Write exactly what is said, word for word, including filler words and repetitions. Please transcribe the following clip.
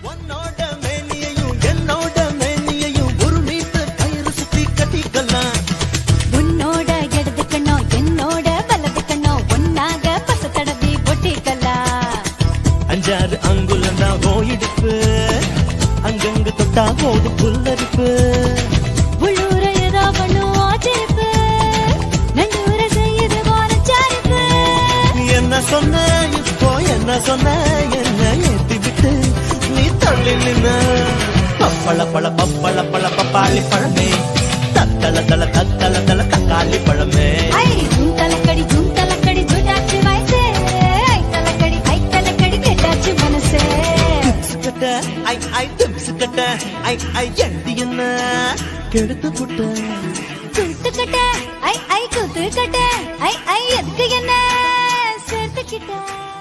உன்னோட மேனியையும் என்னோட மேனியையும் ஒரு மீட்டர் கயிறு சுத்தி கட்டிக்கலாம். உன்னோட இடது கண்ணோ என்னோட வலது கண்ணோ ஒன்னாக பச தடவி ஒட்டிக்கலாம். அஞ்சாறு அங்குலம் தான் போயிடுப்பு, அங்கங்க தொட்டா போது புல்லரிப்பு. உள்ளூர ஏதோ பண்ணும் ஆச்சரிப்பு, நண்டூர செய்யுது வாரச்சாரிப்பு. என்ன சொன்ன இப்போ என்ன சொன்ன என்ன ஏத்தி விட்டு நீ தள்ளி நின்ன. பப்பள பழ பப்பள பழ பப்பாளி பழமே, தத்தள தள தத்தள தள தக்காளி பழமே. ஐ ஜூம் தலக்கடி ஜூம் தலக்கடி ஜூட்டாச்சு வயசே, ஐ தலக்கடி ஐ தலக்கடி கேட்டாச்சு மனசே. கட்ட ஐ ஐ திம்ஸ் கட்ட ஐ ஐ எண்டி என்ன கெடுத்து புட்ட. கூத்து கட்ட ஐ ஐ கூத்து கட்ட ஐ ஐ எதுக்கு என்ன சேர்த்துக்கிட்ட.